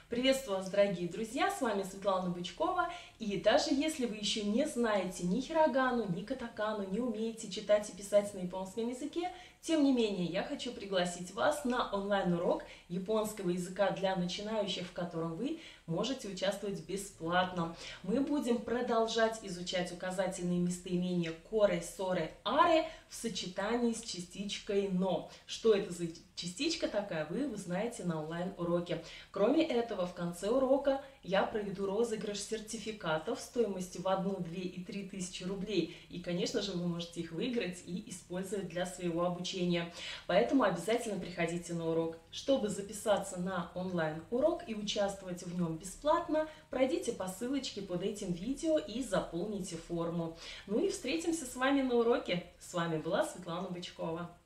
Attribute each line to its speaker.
Speaker 1: Приветствую вас, дорогие друзья, с вами Светлана Бычкова. И даже если вы еще не знаете ни хирогану, ни катакану, не умеете читать и писать на японском языке, тем не менее, я хочу пригласить вас на онлайн-урок японского языка для начинающих, в котором вы можете участвовать бесплатно. Мы будем продолжать изучать указательные местоимения коре, соре, аре в сочетании с частичкой но. Что это за частичка такая, вы узнаете на онлайн-уроке. Кроме этого, в конце урока я проведу розыгрыш сертификатов стоимостью в 1, 2 и 3 тысячи рублей. И, конечно же, вы можете их выиграть и использовать для своего обучения. Поэтому обязательно приходите на урок. Чтобы записаться на онлайн-урок и участвовать в нем бесплатно, пройдите по ссылочке под этим видео и заполните форму. Ну и встретимся с вами на уроке. С вами была Светлана Бычкова.